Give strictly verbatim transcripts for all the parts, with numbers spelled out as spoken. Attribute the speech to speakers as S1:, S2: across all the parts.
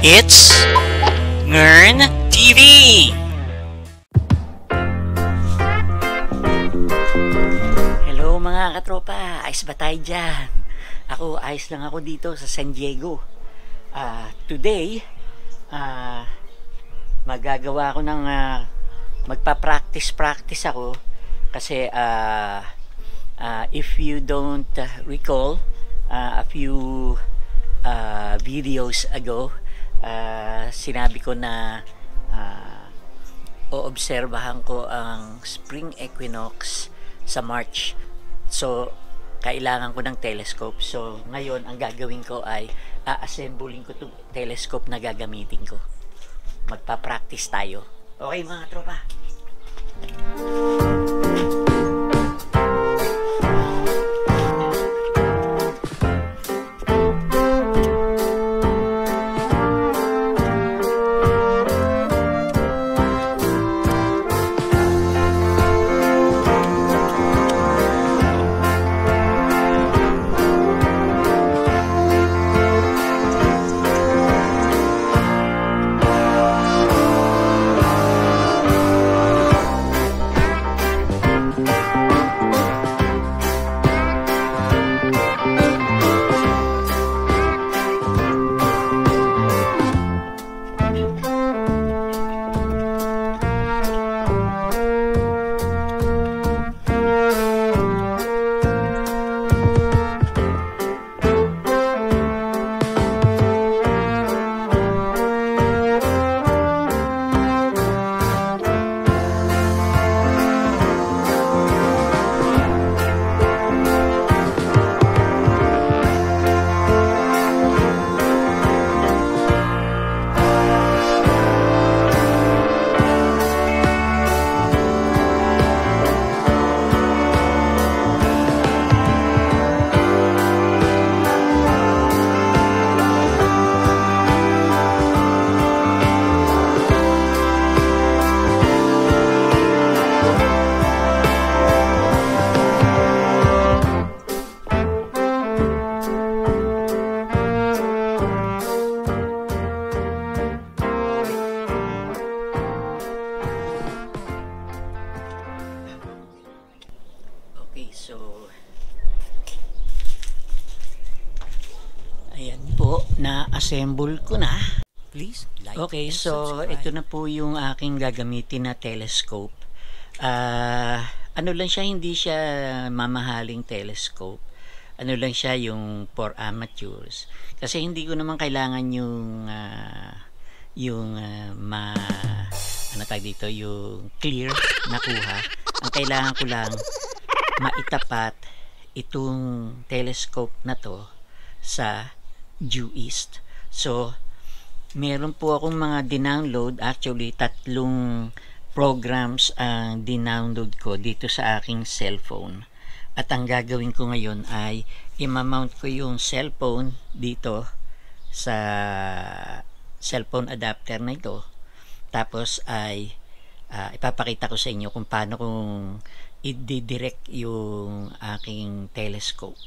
S1: It's Ngern T V! Hello mga katropa, ayos ba tayo dyan? Ako, ayos lang ako dito sa San Diego. Uh, today, uh, magagawa ako ng uh, magpa-practice-practice ako kasi uh, uh, if you don't uh, recall uh, a few uh, videos ago, uh, sinabi ko na uh, oobserbahan ko ang spring equinox sa March. So kailangan ko ng telescope. So ngayon ang gagawin ko ay a-assembling ko itong telescope na gagamitin ko. Magpa-practice tayo. Okay mga tropa. Okay, so ayan po, na-assemble ko na. Please like. Okay, so ito na po yung aking gagamitin na telescope. Uh, ano lang siya, hindi siya mamahaling telescope. Ano lang siya, yung for amateurs. Kasi hindi ko naman kailangan yung uh, yung uh, ma ano tawag dito, yung clear na kuha. Ang kailangan ko lang maitapat itong telescope na to sa due east. So meron po akong mga dinownload, actually tatlong programs ang dinownload ko dito sa aking cellphone. At ang gagawin ko ngayon ay i-mount ko yung cellphone dito sa cellphone adapter na ito. Tapos ay uh, ipapakita ko sa inyo kung paano kung i-direct yung aking telescope.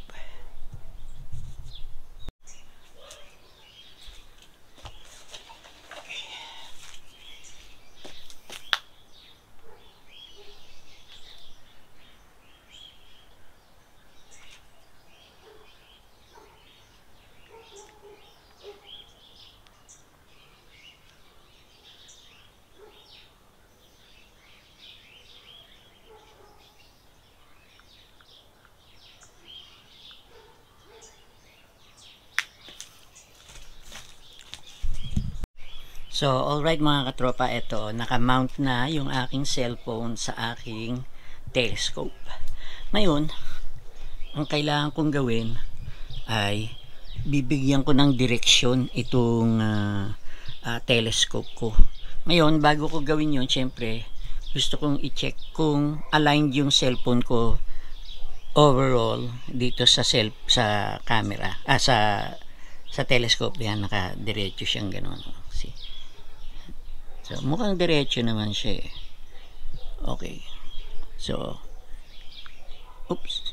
S1: So, alright mga katropa, ito, nakamount na yung aking cellphone sa aking telescope. Ngayon, ang kailangan kong gawin ay bibigyan ko ng direksyon itong uh, uh, telescope ko. Ngayon, bago ko gawin yun, syempre, gusto kong i-check kung aligned yung cellphone ko overall dito sa self sa camera, ah, sa sa telescope. Yan, naka-diretso siyang gano'n. See? So, mukhang diretso naman siya eh. Okay. So, oops.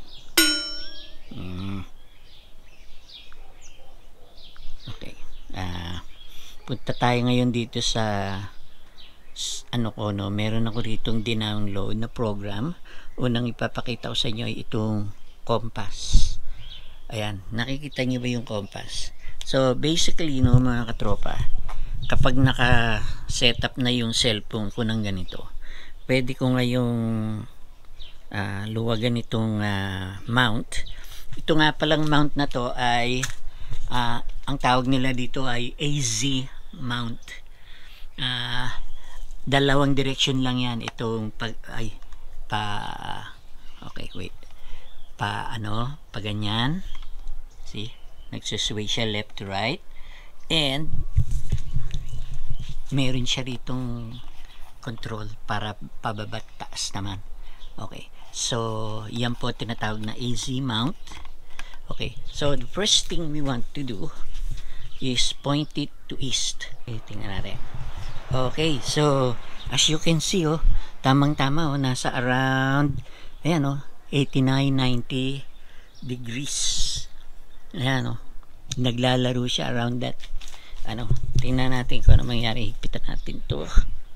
S1: Mm. Okay. Ah, punta tayo ngayon dito sa ano ko, no, meron ako ditong dinownload na program. Unang ipapakita ko sa inyo ay itong compass. Ayan, nakikita niyo ba yung compass? So basically, no, mga katropa, kapag naka set up na yung cellphone ko ng ganito, pwede ko ngayong uh, luwagan itong uh, mount. Ito nga palang mount na to ay uh, ang tawag nila dito ay A Z mount. Uh, dalawang direction lang yan itong pag ay pa okay wait pa ano pa ganyan, see, nagsisway siya left to right, and meron siya ritong control para pababa taas naman. Okay, so yan po tinatawag na A Z mount. Okay, so the first thing we want to do is point it to east. Okay, tingnan natin. Okay, so as you can see, oh, tamang tama, oh, nasa around ayan, oh, eighty-nine ninety degrees. Ayan, oh, naglalaro siya around that. Ano, tingnan natin kung ano mangyari. Hipitan natin to.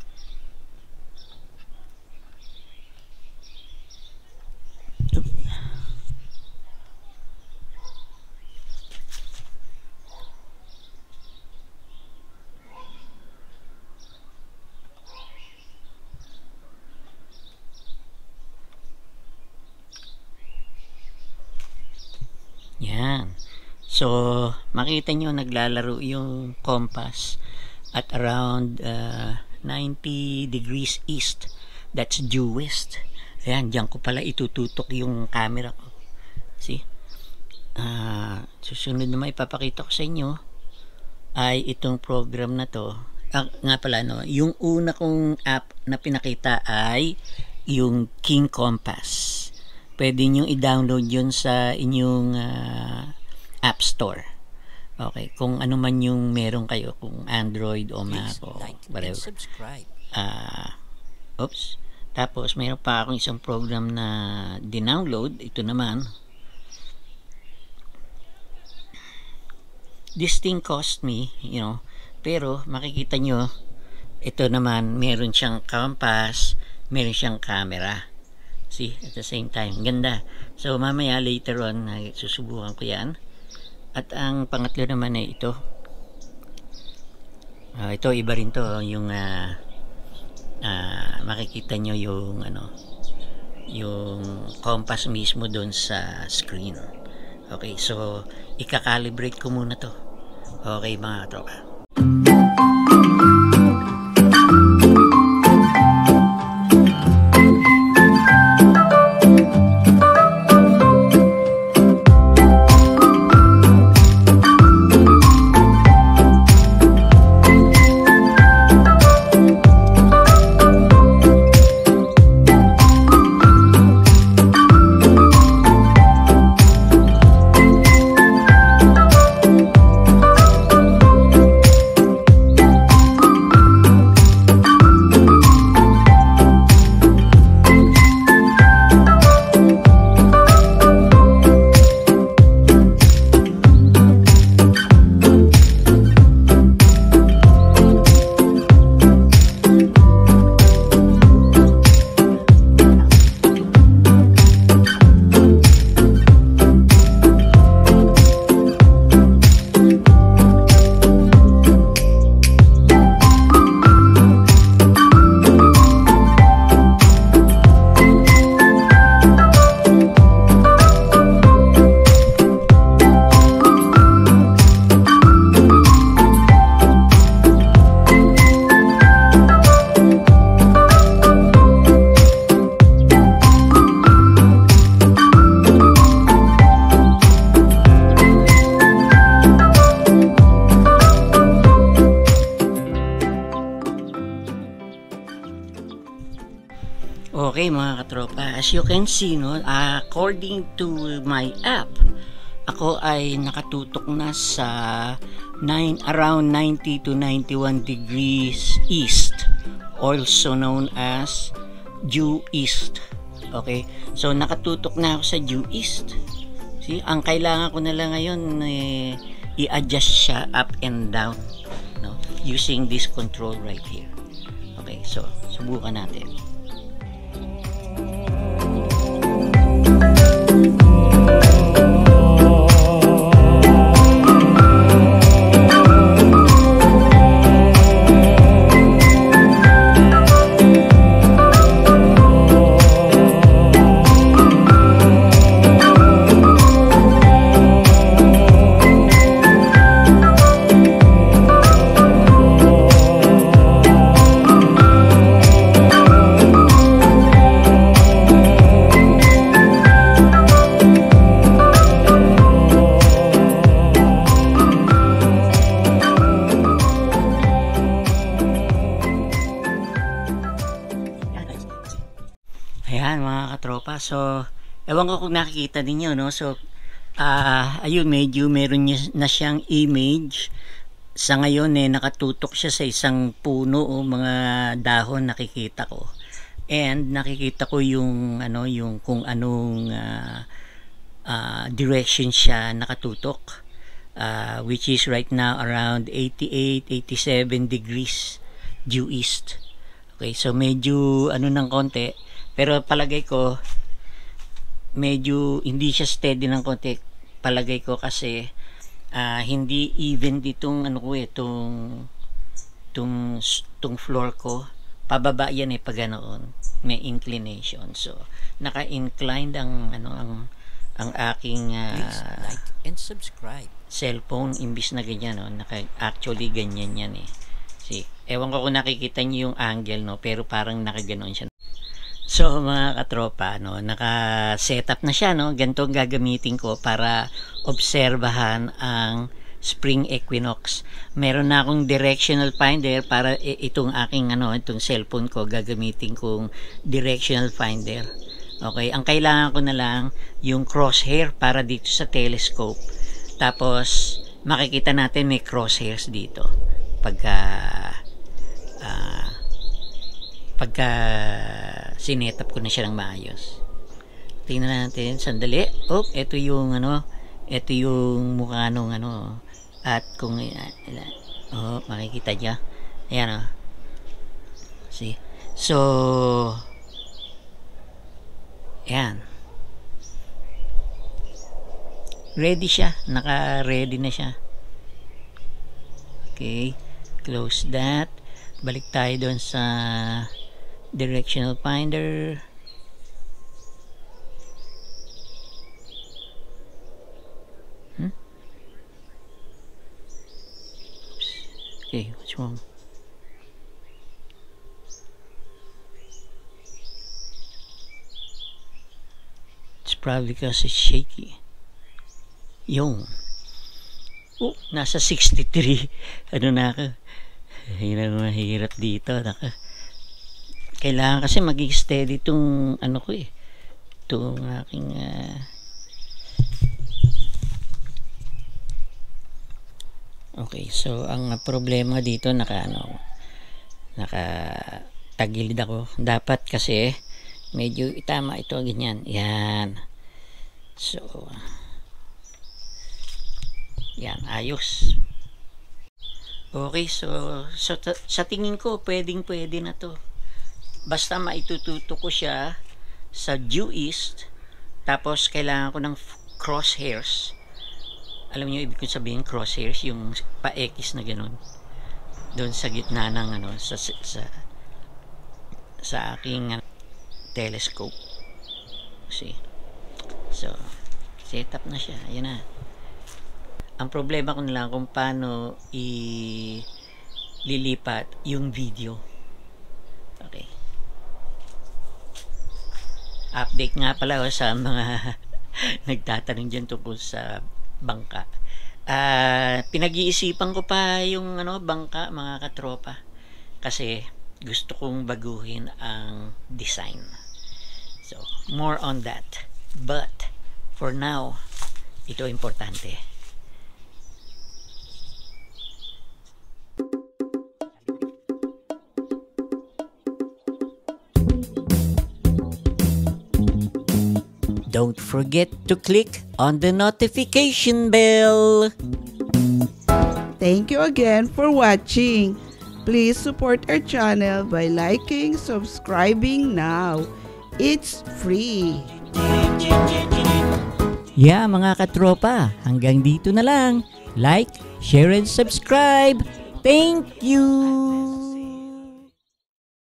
S1: Yan. So, makita nyo naglalaro yung compass at around uh, ninety degrees east. That's due west. Ayan, dyan ko pala itututok yung camera ko. See? Uh, susunod na may ipapakita ko sa inyo ay itong program na to. Ah, nga pala, no, yung una kong app na pinakita ay yung King Compass. Pwede nyo i-download yun sa inyong uh, App Store. Okay, kung ano man yung meron kayo, kung Android o Mac o whatever. Uh, oops. Tapos meron pa akong isang program na dinownload. Ito naman. This thing cost me, you know, pero makikita nyo, ito naman meron siyang compass, meron siyang camera. See, at the same time, ganda. So mamaya later on susubukan ko yan. At ang pangatlo naman ay ito. Uh, ito iba rin to, yung uh, uh, makikita nyo yung ano, yung compass mismo doon sa screen. Okay, so ika-calibrate ko muna to. Okay mga katropa. Okay mga katropa, as you can see, no, according to my app, ako ay nakatutok na sa nine, around ninety to ninety-one degrees east, also known as due east. Okay, so nakatutok na ako sa due east. See, ang kailangan ko na lang ngayon eh, i-adjust siya up and down, no? using this control right here. Okay, so subukan natin. Ayan mga katropa, so ewan ko kung nakikita ninyo, no? So uh, ayun, medyo meron niya, na siyang image. Sa ngayon eh nakatutok siya sa isang puno o mga dahon, nakikita ko, and nakikita ko yung ano, yung kung anong uh, uh, direction siya nakatutok, uh, which is right now around eighty-eight eighty-seven degrees due east. Okay, so medyo ano ng konti, pero palagay ko medyo hindi siya steady ng konti, palagay ko, kasi uh, hindi even ditong ano ko, itong itong, itong floor ko, pababa yan eh pag ganoon, may inclination. So naka-inclined ang ano ang ang aking uh, please like and subscribe cellphone, imbis na ganyan, no? Naka, actually ganyan yan eh. See, ewan ko kung nakikita niyo yung angle, no, pero parang nakaganoon siya. So mga katropa, no, naka-setup na siya, no. Ganito ang gagamitin ko para obserbahan ang spring equinox. Meron na akong directional finder para itong aking ano, itong cellphone ko, gagamitin kong directional finder. Okay, ang kailangan ko na lang yung crosshair para dito sa telescope. Tapos makikita natin may crosshairs dito pagka uh, pagka sinetap ko na siya ng maayos. Tingnan natin sandali. Oh, ito yung ano, ito yung mukha nung ano, at kung uh, oh, makikita niya. Ayan, oh. See? So ayan, ready siya, naka-ready na siya. Okay, close that. Balik tayo doon sa directional finder. Hmm? Okay, what's wrong? It's probably because it's shaky. Yung oh, nasa sixty-three. Ano na ako? Yun ang mahirap dito. Naka. Kailangan kasi maging steady itong ano ko eh. Itong aking uh... okay, so ang problema dito, naka ano, naka tagilid ako. Dapat kasi medyo itama ito, ganyan. Yan. So yan, ayos. Okay, so, so sa tingin ko pwedeng pwede na to. Basta maitututo ko siya sa due east, tapos kailangan ko ng crosshairs. Alam niyo ibig ko sabihin crosshairs, yung pa-X na ganun, doon sa gitna ng ano, sa sa sa aking uh, telescope. See? So set up na siya. Ayan na. Ang problema ko na lang kung paano ililipat yung video. Okay. Update nga pala oh, sa mga nagtatanong dyan tungkol sa bangka. Uh, pinag-iisipan ko pa yung ano, bangka, mga katropa. Kasi gusto kong baguhin ang design. So, more on that. But, for now, ito importante. Don't forget to click on the notification bell.
S2: Thank you again for watching. Please support our channel by liking, subscribing now. It's free.
S1: Yeah, mga katropa, hanggang dito na lang. Like, share, and subscribe. Thank you!